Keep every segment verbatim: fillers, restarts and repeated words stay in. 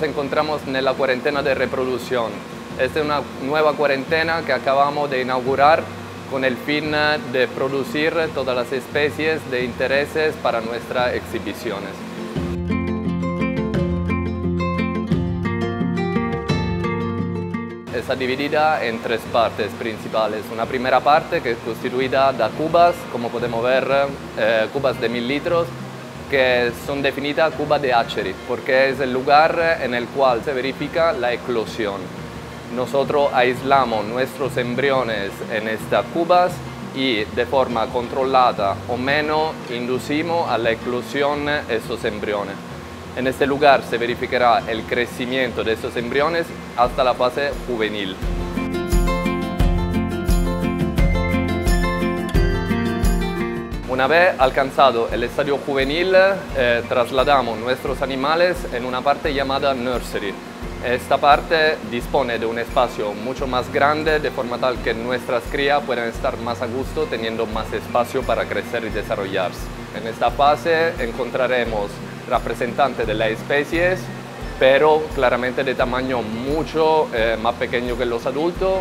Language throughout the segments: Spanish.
encontramos en la cuarentena de reproducción. Esta es una nueva cuarentena que acabamos de inaugurar con el fin de producir todas las especies de intereses para nuestras exhibiciones. Está dividida en tres partes principales. Una primera parte que es constituida de cubas, como podemos ver, eh, cubas de mil litros, que son definidas cubas de hatchery, porque es el lugar en el cual se verifica la eclosión. Nosotros aislamos nuestros embriones en estas cubas y de forma controlada o menos inducimos a la eclosión estos embriones. En este lugar se verificará el crecimiento de estos embriones hasta la fase juvenil. Una vez alcanzado el estadio juvenil, eh, trasladamos nuestros animales en una parte llamada nursery. Esta parte dispone de un espacio mucho más grande, de forma tal que nuestras crías puedan estar más a gusto, teniendo más espacio para crecer y desarrollarse. En esta fase encontraremos representantes de las especies, pero claramente de tamaño mucho eh, más pequeño que los adultos.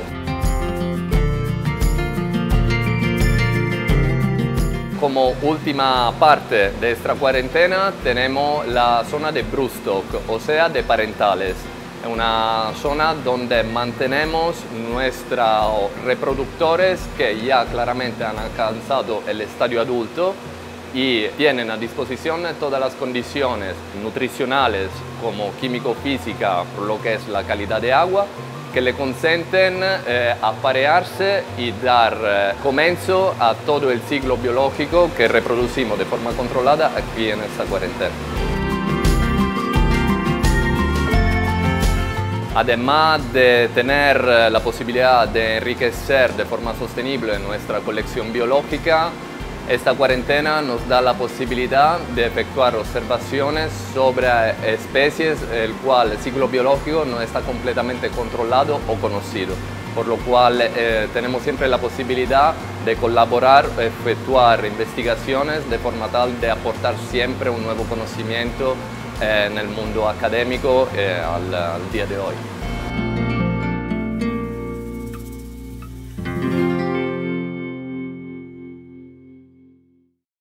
Como última parte de esta cuarentena tenemos la zona de broodstock, o sea, de parentales. Es una zona donde mantenemos nuestros reproductores que ya claramente han alcanzado el estadio adulto y tienen a disposición todas las condiciones nutricionales como químico-física, por lo que es la calidad de agua, que le consienten eh, aparearse y dar eh, comienzo a todo el ciclo biológico que reproducimos de forma controlada aquí en esta cuarentena. Además de tener la posibilidad de enriquecer de forma sostenible nuestra colección biológica, esta cuarentena nos da la posibilidad de efectuar observaciones sobre especies el cual el ciclo biológico no está completamente controlado o conocido, por lo cual eh, tenemos siempre la posibilidad de colaborar, efectuar investigaciones de forma tal de aportar siempre un nuevo conocimiento eh, en el mundo académico eh, al, al día de hoy.